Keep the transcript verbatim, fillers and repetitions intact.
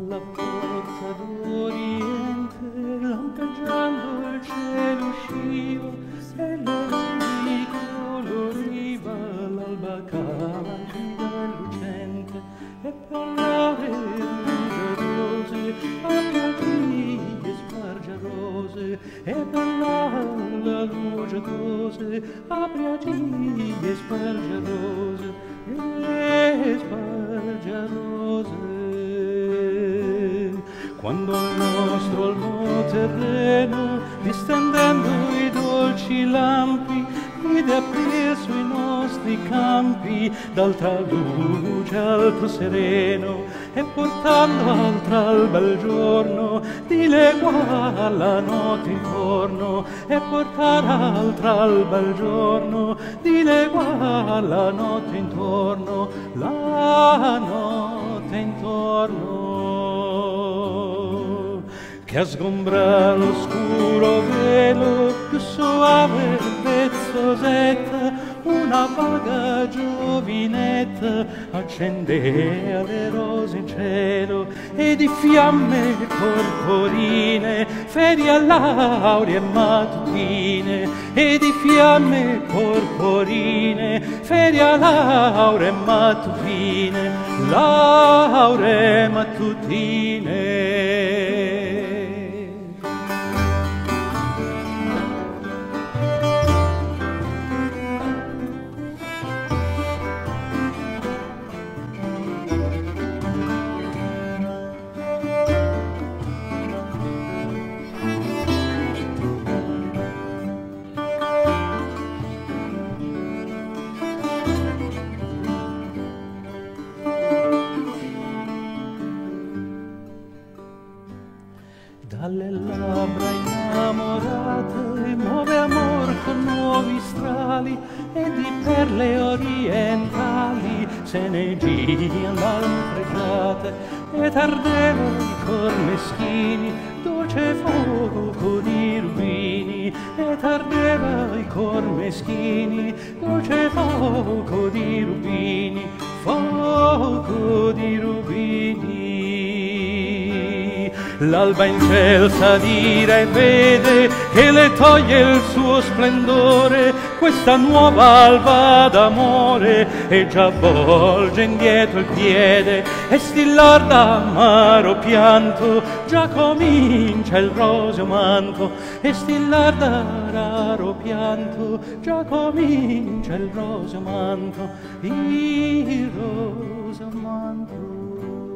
Dalla porta d'Oriente lampeggiando il cielo usciva e l'orbi coloriva l'alba candida e lucente e parlare rugiadose a piaglie spargiarose e parlare rugiadose a piaglie spargiarose e spargiarose. Quando il nostro almo terreno, distendendo i dolci lampi, vide aprir sui nostri campi d'altra luce alto sereno, e portando altra al bel giorno dilegua la notte intorno, e portar altra al bel giorno dilegua la notte intorno, la notte intorno. Che a sgombrar l'oscuro velo più soave e vezzosetta una vaga giovinetta accendea le rose in cielo e di fiamme corporine feria laurie mattutine e di fiamme corporine feria lauree mattutine lauree mattutine. Dalle labbra innamorate muove amor con nuovi strali e di perle orientali se ne gian l'alme fregiate ed ardeva i cor meschini dolce fuoco di rubini ed ardeva i cor meschini dolce fuoco di rubini fuoco di rubini. L'alba incelsa dire e vede che le toglie il suo splendore questa nuova alba d'amore e già volge indietro il piede e stillar d'amaro pianto già comincia il roseo manto e stillar da raro pianto già comincia il roseo manto il roseo manto.